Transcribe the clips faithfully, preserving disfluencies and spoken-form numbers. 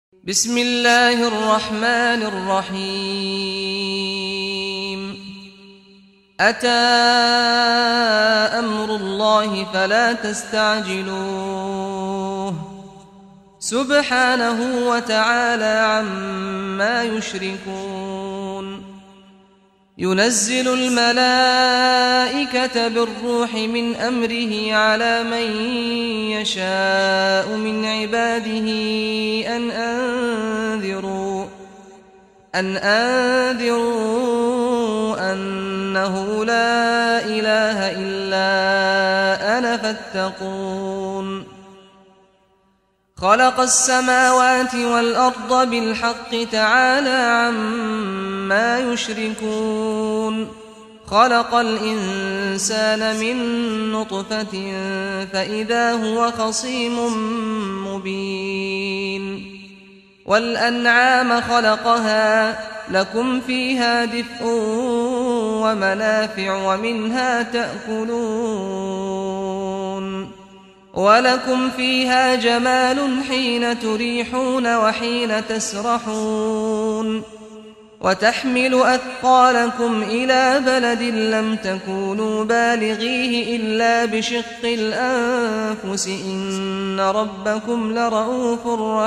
بسم الله الرحمن الرحيم أتى أمر الله فلا تستعجلوه سبحانه وتعالى عما يشركون ينزل الملائكة بالروح من أمره على من يشاء من عباده أن أنذروا أن أنذروا أنه لا إله إلا أنا فاتقون خلق السماوات والأرض بالحق تعالى عما يشركون خلق الإنسان من نطفة فإذا هو خصيم مبين والأنعام خلقها لكم فيها دفء ومنافع ومنها تأكلون ولكم فيها جمال حين تريحون وحين تسرحون وتحمل أثقالكم إلى بلد لم تكونوا بالغيه إلا بشق الأنفس إن ربكم لرؤوف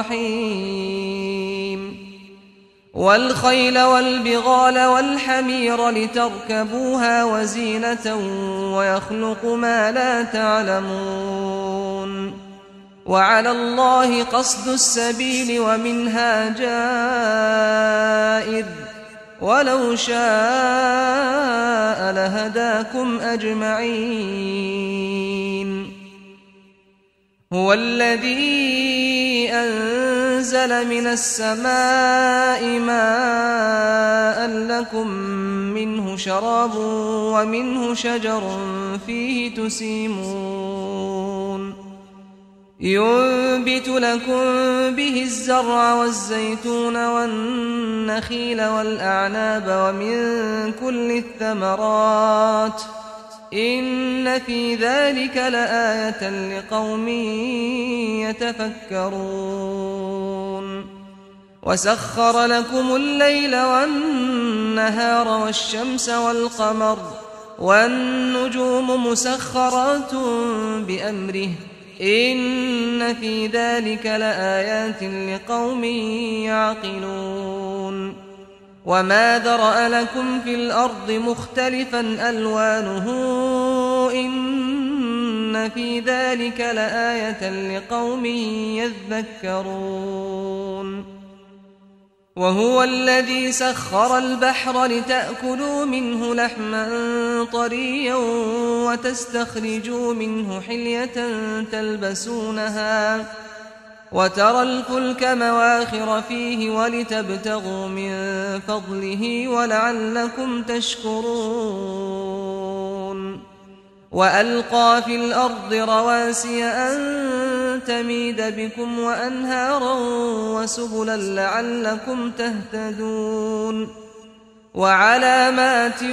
رحيم والخيل والبغال والحمير لتركبوها وزينة ويخلق ما لا تعلمون وعلى الله قصد السبيل ومنها جائر ولو شاء لهداكم أجمعين هو الذي أنزل من السماء ماء لكم منه شراب ومنه شجر فيه تسيمون ينبت لكم به الزرع والزيتون والنخيل والأعناب ومن كل الثمرات إن في ذلك لآية لقوم يتفكرون وسخر لكم الليل والنهار والشمس والقمر والنجوم مسخرات بأمره إن في ذلك لآيات لقوم يعقلون وما ذرأ لكم في الأرض مختلفا ألوانه إن في ذلك لآية لقوم يذكرون وهو الذي سخر البحر لتأكلوا منه لحما طريا وتستخرجوا منه حلية تلبسونها وترى الفلك مواخر فيه ولتبتغوا من فضله ولعلكم تشكرون وألقى في الأرض رواسي أن تميد بكم وأنهارا وسبلا لعلكم تهتدون وعلامات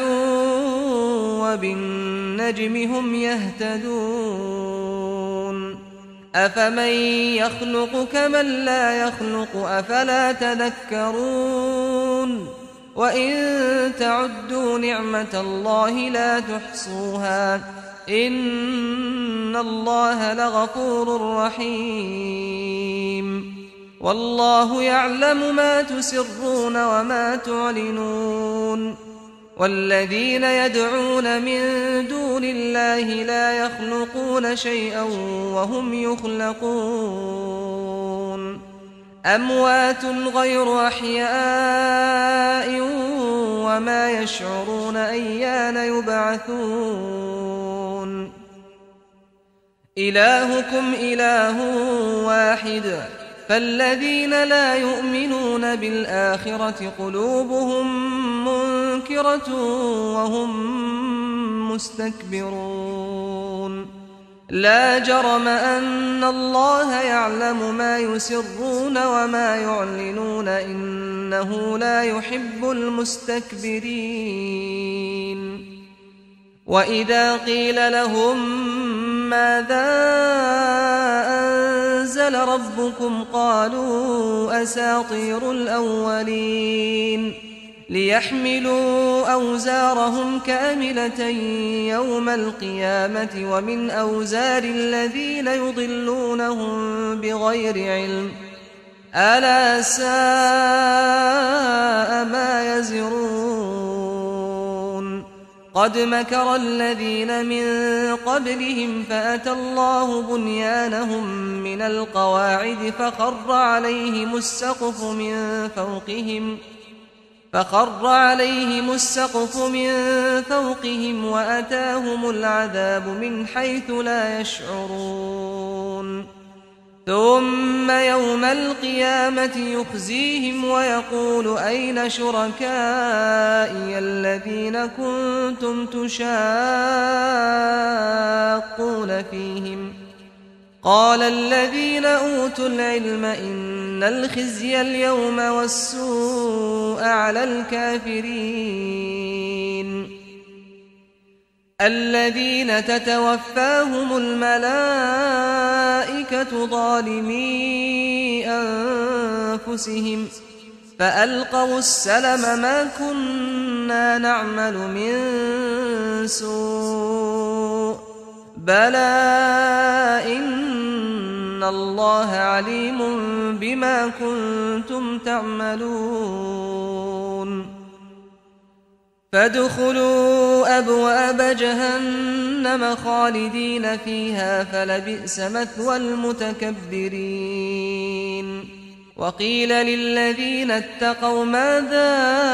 وبالنجم هم يهتدون أفمن يخلق كمن لا يخلق أفلا تذكرون وإن تعدوا نعمة الله لا تحصوها إن الله لغفور رحيم والله يعلم ما تسرون وما تعلنون والذين يدعون من دون الله لا يخلقون شيئا وهم يخلقون أموات غير أحياء وما يشعرون أيان يبعثون إلهكم إله واحد فالذين لا يؤمنون بالآخرة قلوبهم منكرة وهم مستكبرون لا جرم أن الله يعلم ما يسرون وما يعلنون إنه لا يحب المستكبرين وإذا قيل لهم ماذا أنزل ربكم قالوا أساطير الأولين ليحملوا أوزارهم كاملة يوم القيامة ومن أوزار الذين يضلونهم بغير علم ألا ساء ما يزرون قد مكر الذين من قبلهم فأتى الله بنيانهم من القواعد فخر عليهم السقف من فوقهم فخر عليهم السقف من فوقهم وأتاهم العذاب من حيث لا يشعرون ثم يوم القيامة يخزيهم ويقول أين شركائي الذين كنتم تشاقون فيهم قال الذين أوتوا العلم إن الخزي اليوم والسوء على الكافرين الذين تتوفاهم الملائكة ظالمي أنفسهم فألقوا السلم ما كنا نعمل من سوء بلى إن الله عليم بما كنتم تعملون فادخلوا أبواب جهنم خالدين فيها فلبئس مثوى المتكبرين وقيل للذين اتقوا ماذا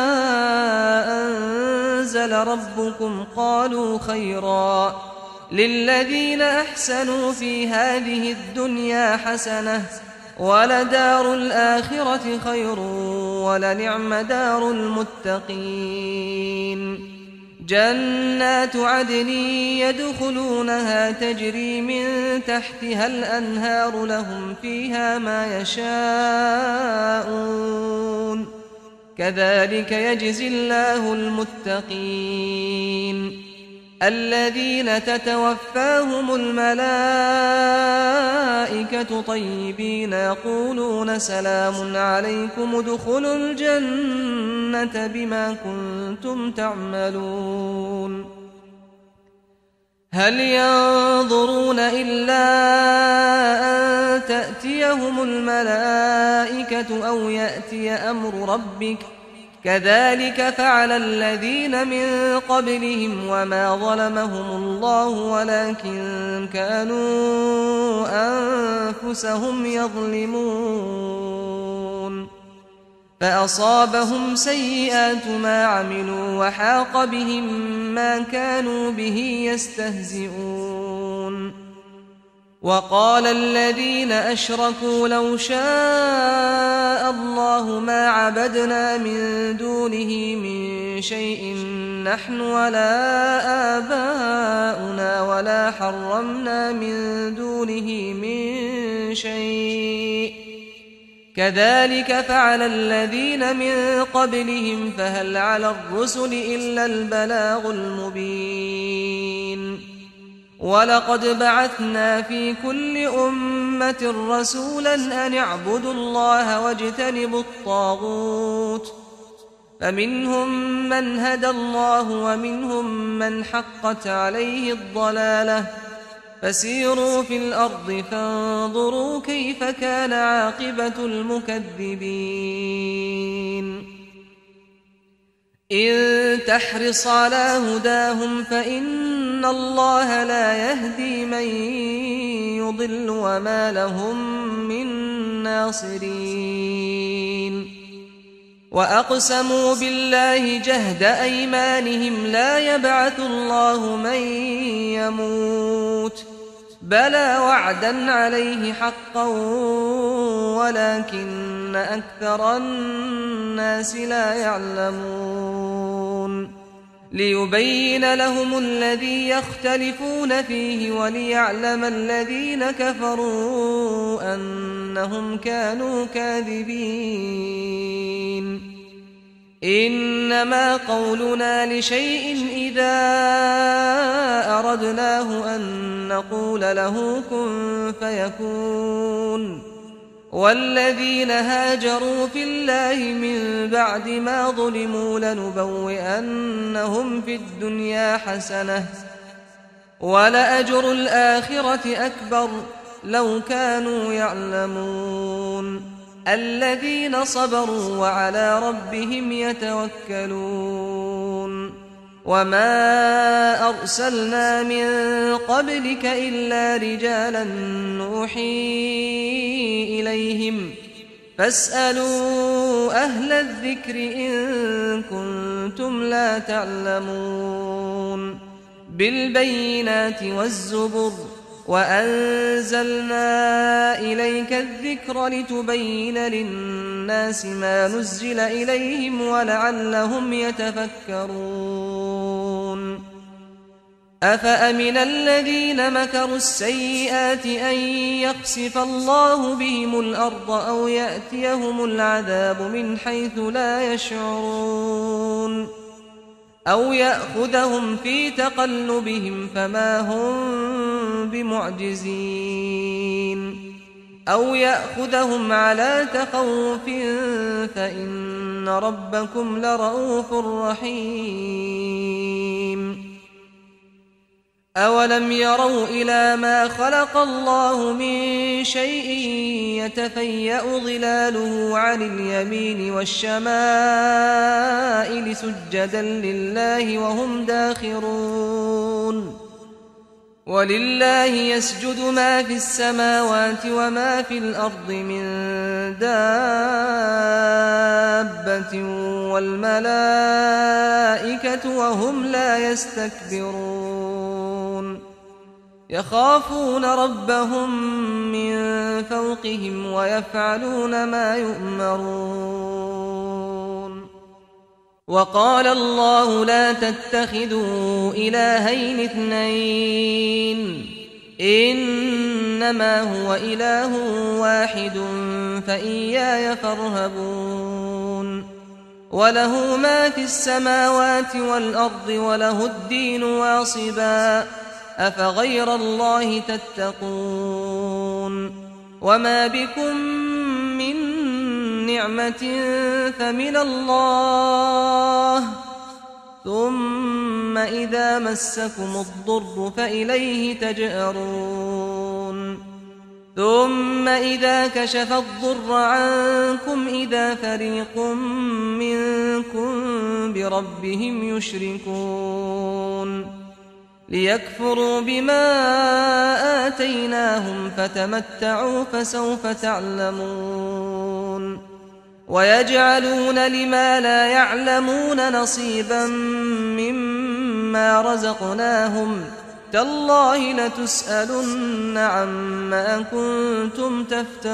أنزل ربكم قالوا خيرا للذين أحسنوا في هذه الدنيا حسنة ولدار الآخرة خير ولنعم دار المتقين جنات عدن يدخلونها تجري من تحتها الأنهار لهم فيها ما يشاءون كذلك يجزي الله المتقين الذين تتوفاهم الملائكة طيبين يقولون سلام عليكم ادخلوا الجنة بما كنتم تعملون هل ينظرون إلا أن تأتيهم الملائكة أو يأتي أمر ربك كذلك فعل الذين من قبلهم وما ظلمهم الله ولكن كانوا أنفسهم يظلمون فأصابهم سيئات ما عملوا وحاق بهم ما كانوا به يستهزئون وقال الذين أشركوا لو شاء الله ما عبدنا من دونه من شيء نحن ولا آباؤنا ولا حرمنا من دونه من شيء كذلك فعل الذين من قبلهم فهل على الرسل إلا البلاغ المبين ولقد بعثنا في كل أمة رسولا أن اعبدوا الله واجتنبوا الطاغوت فمنهم من هدى الله ومنهم من حقت عليه الضلالة فسيروا في الأرض فانظروا كيف كان عاقبة المكذبين إن تحرص على هداهم فإن الله لا يهدي من يضل وما لهم من ناصرين وأقسموا بالله جهد أيمانهم لا يبعث الله من يموت بلى وعدا عليه حقا ولكن أكثر الناس لا يعلمون ليبين لهم الذي يختلفون فيه وليعلم الذين كفروا أنهم كانوا كاذبين إنما قولنا لشيء إذا أردناه أن نقول له كن فيكون والذين هاجروا في الله من بعد ما ظلموا لنبوئنهم في الدنيا حسنة ولأجر الآخرة أكبر لو كانوا يعلمون الذين صبروا وعلى ربهم يتوكلون وما أرسلنا من قبلك إلا رجالا نوحي إليهم فاسألوا أهل الذكر إن كنتم لا تعلمون بالبينات والزبر وأنزلنا إليك الذكر لتبين للناس ما نزل إليهم ولعلهم يتفكرون أفأمن الذين مكروا السيئات أن يخسف الله بهم الأرض أو يأتيهم العذاب من حيث لا يشعرون أو يأخذهم في تقلبهم فما هم بمعجزين أو يأخذهم على تخوف فإن ربكم لرؤوف رحيم أولم يروا إلى ما خلق الله من شيء يتفيأ ظلاله عن اليمين والشمائل سجدا لله وهم داخرون ولله يسجد ما في السماوات وما في الأرض من دابة والملائكة وهم لا يستكبرون يخافون ربهم من فوقهم ويفعلون ما يؤمرون وقال الله لا تتخذوا إلهين اثنين إنما هو إله واحد فإياي فارهبون وله ما في السماوات والأرض وله الدين واصبا أفغير الله تتقون وما بكم من نعمة فمن الله ثم إذا مسكم الضر فإليه تجأرون ثم إذا كشف الضر عنكم إذا فريق منكم بربهم يشركون ليكفروا بما آتيناهم فتمتعوا فسوف تعلمون ويجعلون لما لا يعلمون نصيبا مما رزقناهم تالله لتسألن عما كنتم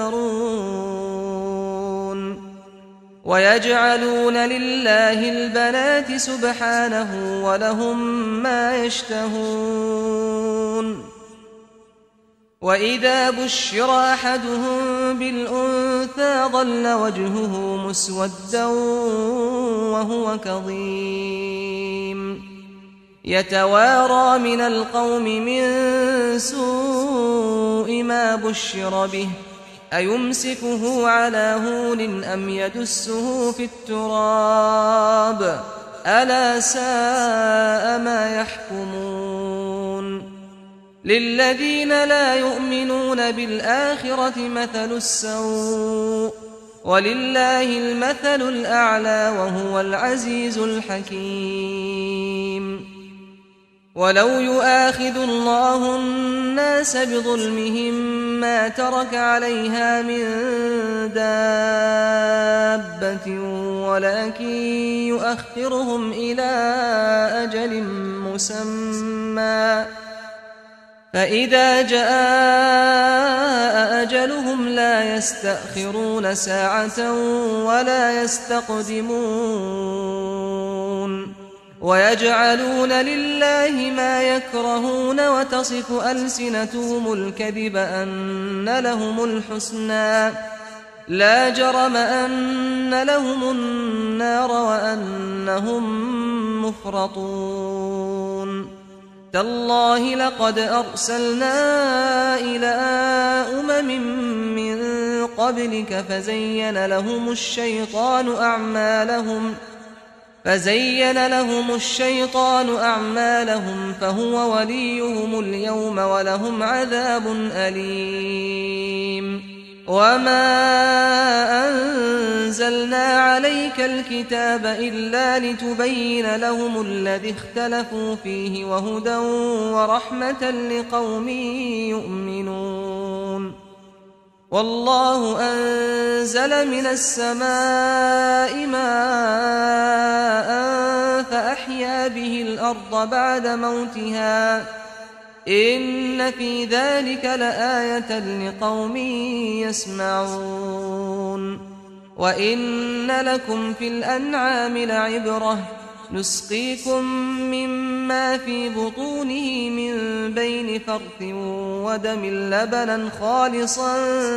تفترون ويجعلون لله البنات سبحانه ولهم ما يشتهون وإذا بشر أحدهم بالأنثى ظل وجهه مسودا وهو كظيم يتوارى من القوم من سوء ما بشر به أيمسكه على هون أم يدسه في التراب ألا ساء ما يحكمون للذين لا يؤمنون بالآخرة مثل السوء ولله المثل الأعلى وهو العزيز الحكيم ولو يؤاخذ الله الناس بظلمهم ما ترك عليها من دابة ولكن يؤخرهم إلى أجل مسمى فإذا جاء أجلهم لا يستأخرون ساعة ولا يستقدمون ويجعلون لله ما يكرهون وتصف ألسنتهم الكذب أن لهم الحسنى لا جرم أن لهم النار وأنهم مفرطون تالله لقد أرسلنا إلى أمم من قبلك فزين لهم الشيطان أعمالهم فزين لهم الشيطان أعمالهم فهو وليهم اليوم ولهم عذاب أليم وما أنزلنا عليك الكتاب إلا لتبين لهم الذي اختلفوا فيه وهدى ورحمة لقوم يؤمنون والله أنزل من السماء ماء فأحيا به الأرض بعد موتها إن في ذلك لآية لقوم يسمعون وإن لكم في الأنعام لعبرة نسقيكم مما في بطونه من بين فرث ودم لبنا خالصا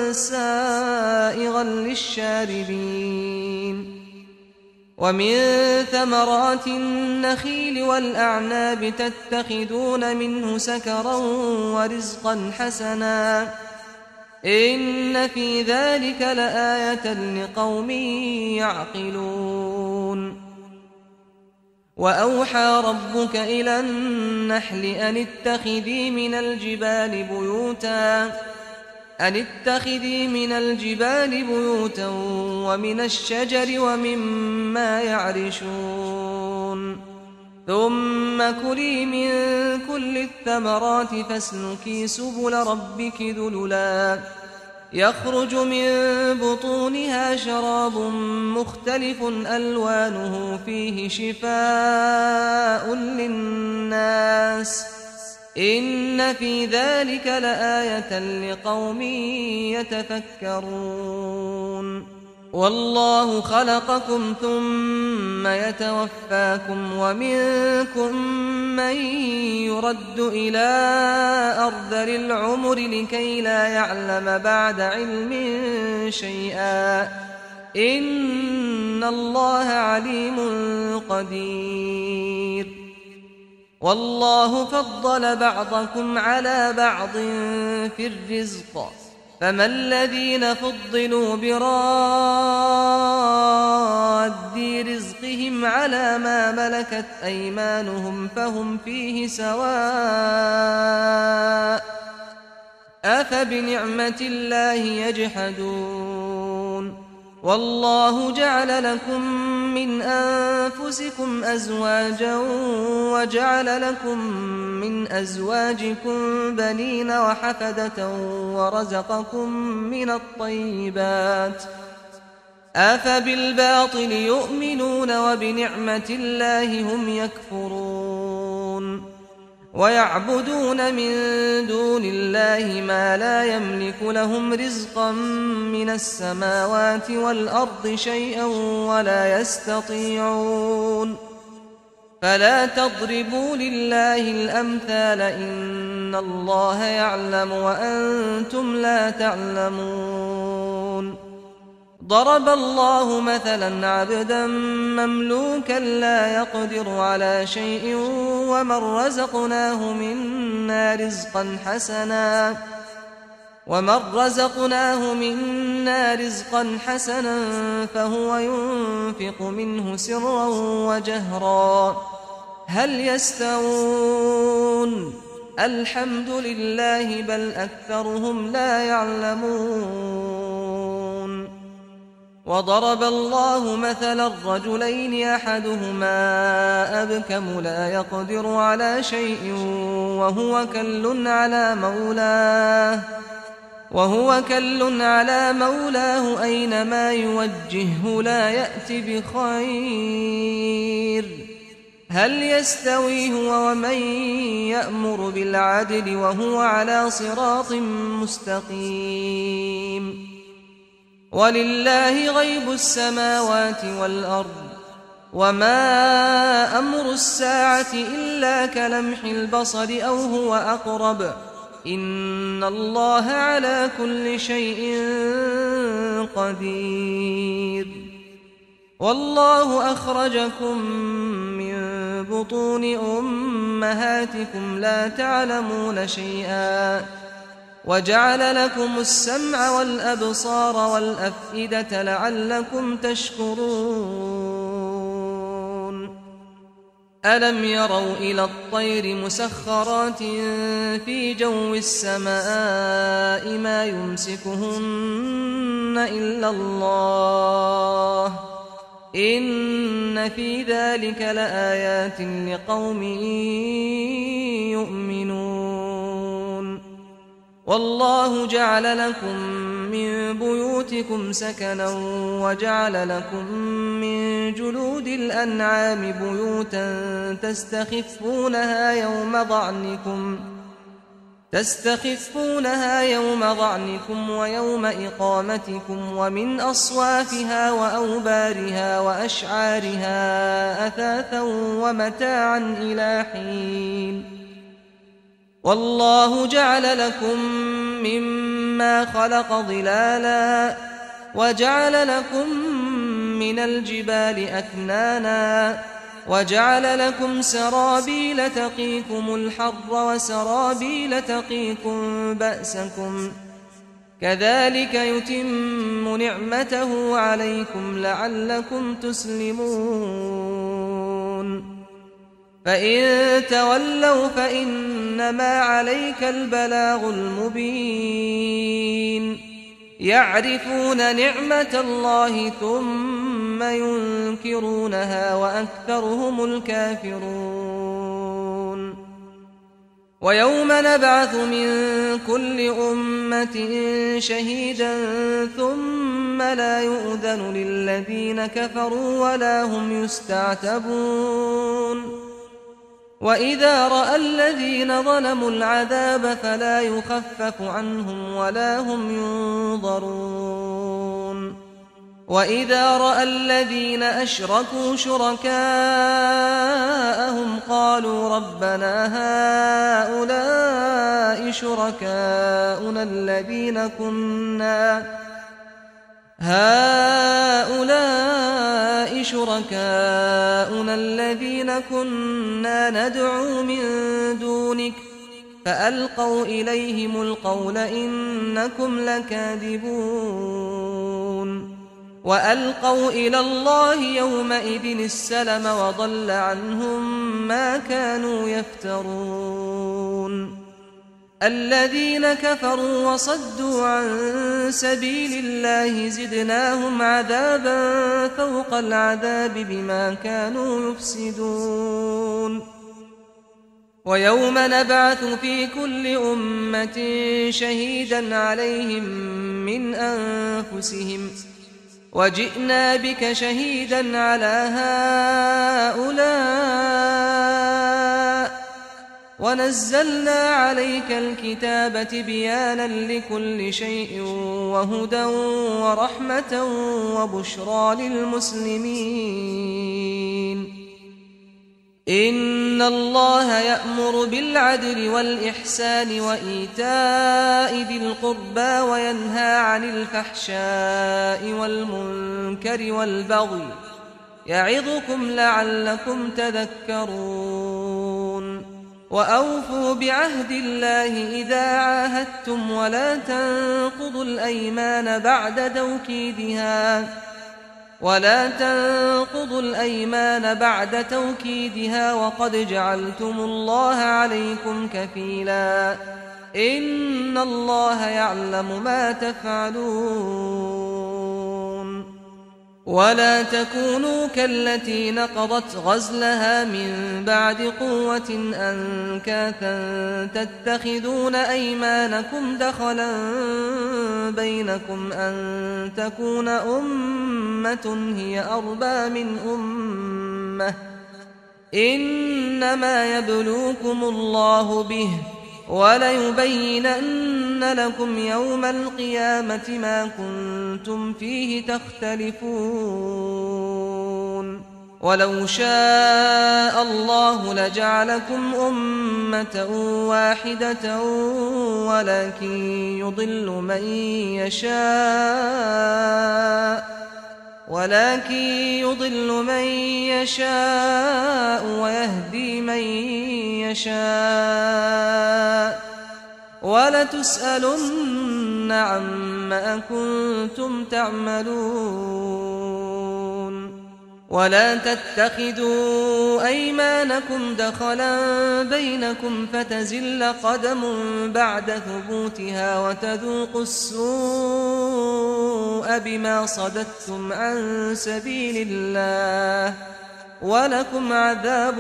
سائغا للشاربين ومن ثمرات النخيل والأعناب تتخذون منه سكرا ورزقا حسنا إن في ذلك لآية لقوم يعقلون وأوحى ربك إلى النحل أن اتخذي من الجبال بيوتا أن اتخذي من الجبال بيوتا ومن الشجر ومما يعرشون ثم كلي من كل الثمرات فاسلكي سبل ربك ذللا يخرج من بطونها شراب مختلف ألوانه فيه شفاء للناس إن في ذلك لآية لقوم يتفكرون والله خلقكم ثم يتوفاكم ومنكم من يرد إلى أرذل العمر لكي لا يعلم بعد علم شيئا إن الله عليم قدير والله فضل بعضكم على بعض في الرزق فما الذين فضلوا براد رزقهم على ما ملكت أيمانهم فهم فيه سواء أفبنعمة الله يجحدون والله جعل لكم من أنفسكم أزواجا وجعل لكم من أزواجكم بنين وحفدة ورزقكم من الطيبات أفبالباطل يؤمنون وبنعمة الله هم يكفرون ويعبدون من دون الله ما لا يملك لهم رزقا من السماوات والأرض شيئا ولا يستطيعون فلا تضربوا لله الأمثال إن الله يعلم وأنتم لا تعلمون ضرب الله مثلا عبدا مملوكا لا يقدر على شيء ومن رزقناه منا رزقا حسنا ومن رزقناه منا رزقا حسنا فهو ينفق منه سرا وجهرا هل يستوون الحمد لله بل أكثرهم لا يعلمون وضرب الله مثلا الرجلين أحدهما أبكم لا يقدر على شيء وهو كل على مولاه وهو كل على مولاه أينما يوجهه لا يأتي بخير هل يستوي هو ومن يأمر بالعدل وهو على صراط مستقيم ولله غيب السماوات والأرض وما أمر الساعة إلا كلمح البصر أو هو أقرب إن الله على كل شيء قدير والله أخرجكم من بطون أمهاتكم لا تعلمون شيئا وجعل لكم السمع والأبصار والأفئدة لعلكم تشكرون ألم يروا إلى الطير مسخرات في جو السماء ما يمسكهن إلا الله إن في ذلك لآيات لقوم يؤمنون والله جعل لكم من بيوتكم سكنا وجعل لكم من جلود الأنعام بيوتا تستخفونها يوم ظعنكم تستخفونها يوم ظعنكم ويوم إقامتكم ومن أصوافها وأوبارها وأشعارها أثاثا ومتاعا إلى حين والله جعل لكم مما خلق ظلالا وجعل لكم من الجبال أكنانا وجعل لكم سرابيل تقيكم الحر وسرابيل تقيكم بأسكم كذلك يتم نعمته عليكم لعلكم تسلمون فإن تولوا فإنما عليك البلاغ المبين يعرفون نعمة الله ثم ينكرونها وأكثرهم الكافرون ويوم نبعث من كل أمة شهيدا ثم لا يؤذن للذين كفروا ولا هم يستعتبون وإذا رأى الذين ظلموا العذاب فلا يخفف عنهم ولا هم ينظرون وإذا رأى الذين أشركوا شركاءهم قالوا ربنا هؤلاء شركاؤنا الذين كنا هؤلاء شركاؤنا الذين كنا ندعو من دونك فألقوا إليهم القول إنكم لكاذبون وألقوا إلى الله يومئذ السلم وضل عنهم ما كانوا يفترون الذين كفروا وصدوا عن سبيل الله زدناهم عذابا فوق العذاب بما كانوا يفسدون ويوم نبعث في كل أمة شهيدا عليهم من أنفسهم وجئنا بك شهيدا على هؤلاء ونزلنا عليك الكتاب تبيانا لكل شيء وهدى ورحمة وبشرى للمسلمين إن الله يأمر بالعدل والإحسان وإيتاء ذي القربى وينهى عن الفحشاء والمنكر والبغي يعظكم لعلكم تذكرون وأوفوا بعهد الله إذا عاهدتم ولا تنقضوا الأيمان بعد توكيدها ولا تنقضوا الأيمان بعد توكيدها وقد جعلتم الله عليكم كفيلا إن الله يعلم ما تفعلون ولا تكونوا كالتي نقضت غزلها من بعد قوة أنكاثا تتخذون أيمانكم دخلا بينكم أن تكون أمة هي أربى من أمة إنما يبلوكم الله به وليبينن لكم يوم القيامة ما كنتم فيه تختلفون ولو شاء الله لجعلكم أمة واحدة ولكن يضل من يشاء ولكن يضل من يشاء ويهدي من يشاء وَلَتُسْأَلُنَّ عَمَّا كُنتُمْ تَعْمَلُونَ وَلَا تَتَّخِذُوا أَيْمَانَكُمْ دَخَلًا بَيْنَكُمْ فَتَزِلَّ قَدَمٌ بَعْدَ ثُبُوتِهَا وَتَذُوقُوا السُّوءَ بِمَا صَدَدتُّمْ عَن سَبِيلِ اللَّهِ وَلَكُمْ عَذَابٌ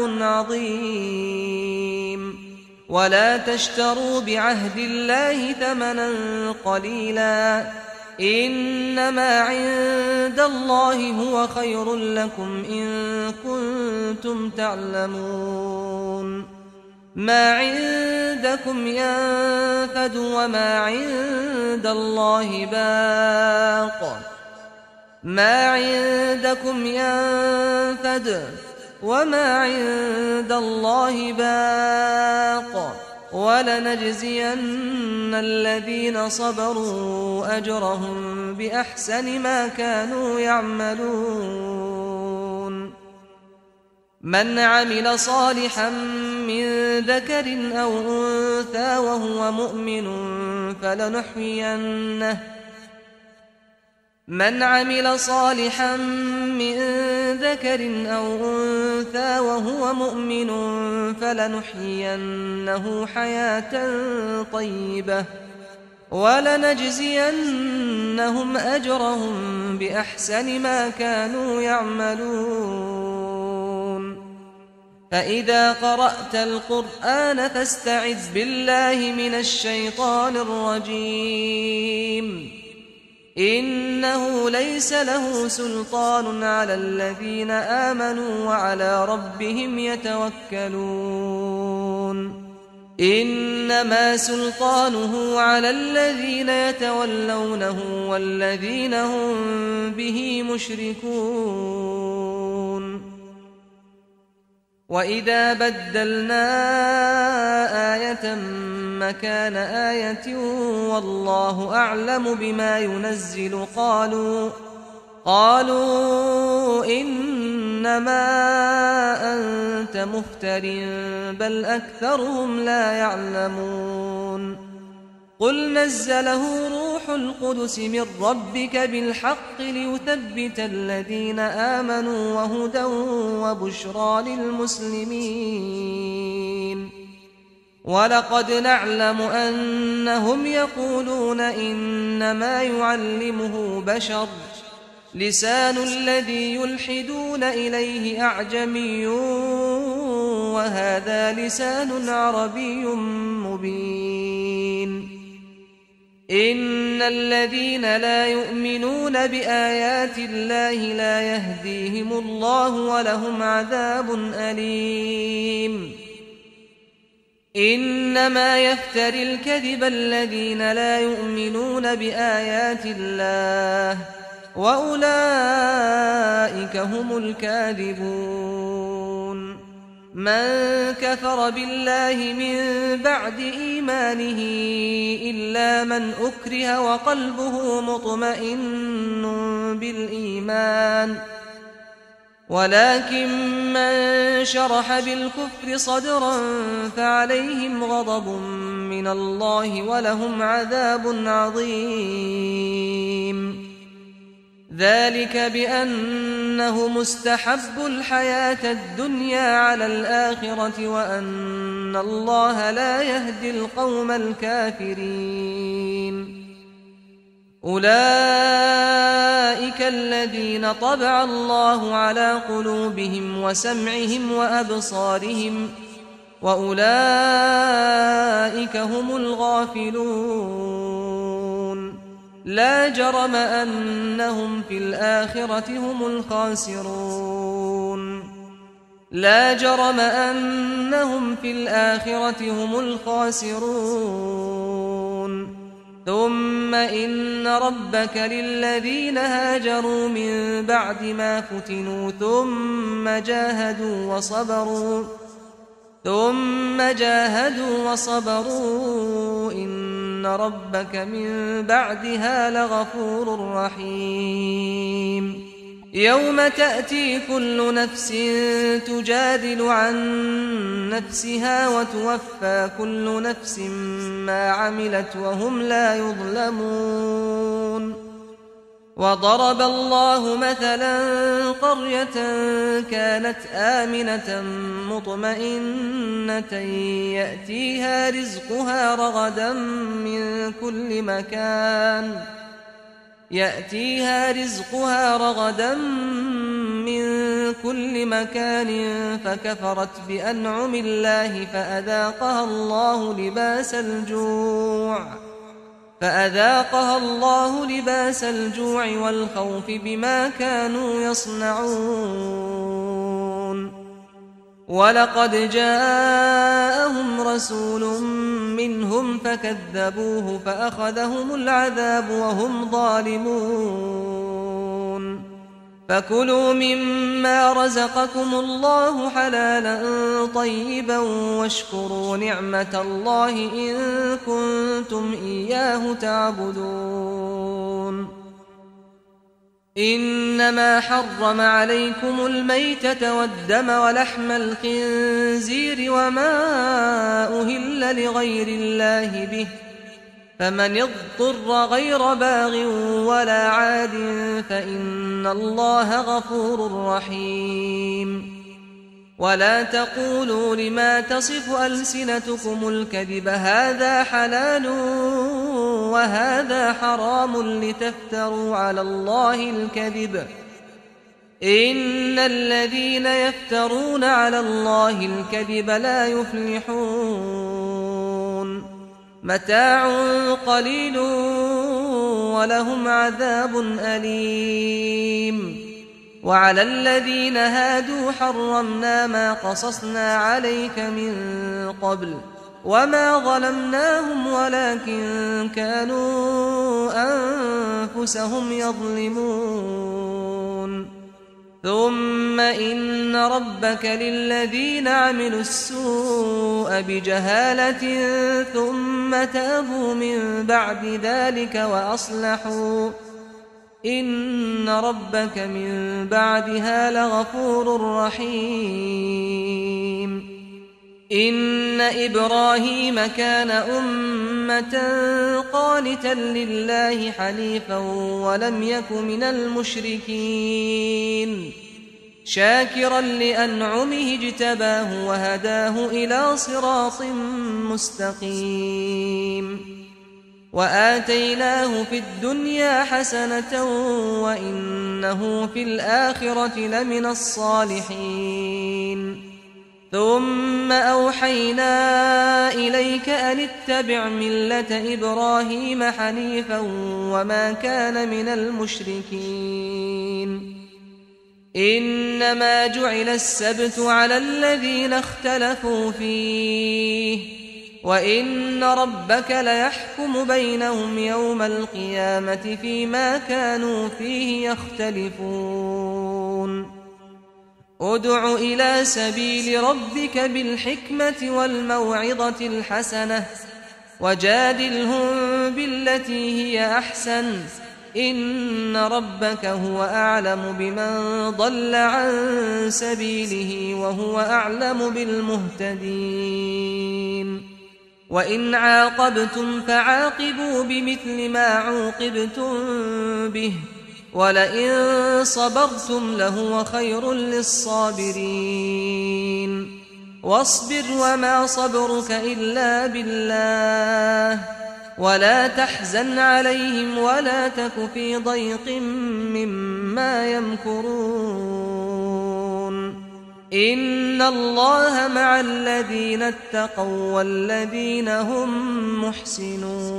عَظِيمٌ وَلَا تَشْتَرُوا بِعَهْدِ اللَّهِ ثَمَنًا قَلِيلًا إِنَّمَا عِندَ اللَّهِ هُوَ خَيْرٌ لَّكُمْ إِن كُنتُمْ تعلمون مَا عِندَكُمْ يَنفَدُ وَمَا عِندَ اللَّهِ بَاقٍ مَا عِندَكُمْ يَنفَدُ وَمَا عِندَ اللَّهِ بَاقٍ وَلَنَجْزِيَنَّ الَّذِينَ صَبَرُوا أَجْرَهُم بِأَحْسَنِ مَا كَانُوا يَعْمَلُونَ مَنْ عَمِلَ صَالِحًا مِّن ذَكَرٍ أَوْ أُنثَىٰ وَهُوَ مُؤْمِنٌ فَلَنُحْيِيَنَّهُ من عمل صالحا من ذكر أو أنثى وهو مؤمن فلنحيينه حياة طيبة ولنجزينهم أجرهم بأحسن ما كانوا يعملون فإذا قرأت القرآن فاستعذ بالله من الشيطان الرجيم إنه ليس له سلطان على الذين آمنوا وعلى ربهم يتوكلون إنما سلطانه على الذين يتولونه والذين هم به مشركون وإذا بدلنا آية مكان آية والله أعلم بما ينزل قالوا قالوا إنما أنت مفتر بل أكثرهم لا يعلمون قل نزله روح القدس من ربك بالحق ليثبت الذين آمنوا وهدى وبشرى للمسلمين ولقد نعلم أنهم يقولون إنما يعلمه بشر لسان الذي يلحدون إليه أعجمي وهذا لسان عربي مبين إن الذين لا يؤمنون بآيات الله لا يهديهم الله ولهم عذاب أليم إنما يفتري الكذب الذين لا يؤمنون بآيات الله وأولئك هم الكاذبون من كفر بالله من بعد إيمانه إلا من أكره وقلبه مطمئن بالإيمان ولكن من شرح بالكفر صدرا فعليهم غضب من الله ولهم عذاب عظيم ذلك بأنه مستحب الحياة الدنيا على الآخرة وأن الله لا يهدي القوم الكافرين أولئك الذين طبع الله على قلوبهم وسمعهم وأبصارهم وأولئك هم الغافلون لا جرم أنهم في الآخرة هم الخاسرون لا جرم أنهم في الآخرة هم الخاسرون ثم إن ربك للذين هاجروا من بعد ما فتنوا ثم جاهدوا وصبروا ثم جاهدوا وصبروا إن ربك من بعدها لغفور رحيم يوم تأتي كل نفس تجادل عن نفسها وتوفى كل نفس ما عملت وهم لا يظلمون وضرب الله مثلا قرية كانت آمنة مطمئنة يأتيها رزقها رغدا من كل مكان يأتيها رزقها رغدا من كل مكان فكفرت بأنعم الله فأذاقها الله لباس الجوع فأذاقها الله لباس الجوع والخوف بما كانوا يصنعون ولقد جاءهم رسول منهم فكذبوه فأخذهم العذاب وهم ظالمون فكلوا مما رزقكم الله حلالا طيبا واشكروا نعمة الله إن كنتم إياه تعبدون إنما حرم عليكم الميتة والدم ولحم الخنزير وما أهل لغير الله به فمن اضطر غير باغ ولا عاد فإن الله غفور رحيم ولا تقولوا لما تصف ألسنتكم الكذب هذا حلال وهذا حرام لتفتروا على الله الكذب إن الذين يفترون على الله الكذب لا يفلحون متاع قليل ولهم عذاب أليم وعلى الذين هادوا حرمنا ما قصصنا عليك من قبل وما ظلمناهم ولكن كانوا أنفسهم يظلمون ثم إن ربك للذين عملوا السوء بجهالة ثم تابوا من بعد ذلك وأصلحوا إن ربك من بعدها لغفور رحيم إن إبراهيم كان أمة قانتا لله حنيفا ولم يك من المشركين شاكرا لأنعمه اجتباه وهداه إلى صراط مستقيم وآتيناه في الدنيا حسنة وإنه في الآخرة لمن الصالحين ثم أوحينا إليك أن اتبع ملة إبراهيم حنيفا وما كان من المشركين إنما جعل السبت على الذين اختلفوا فيه وإن ربك ليحكم بينهم يوم القيامة فيما كانوا فيه يختلفون ادع إلى سبيل ربك بالحكمة والموعظة الحسنة وجادلهم بالتي هي أحسن إن ربك هو أعلم بمن ضل عن سبيله وهو أعلم بالمهتدين وإن عاقبتم فعاقبوا بمثل ما عوقبتم به ولئن صبرتم لهو خير للصابرين واصبر وما صبرك إلا بالله ولا تحزن عليهم ولا تك في ضيق مما يمكرون إن الله مع الذين اتقوا والذين هم محسنون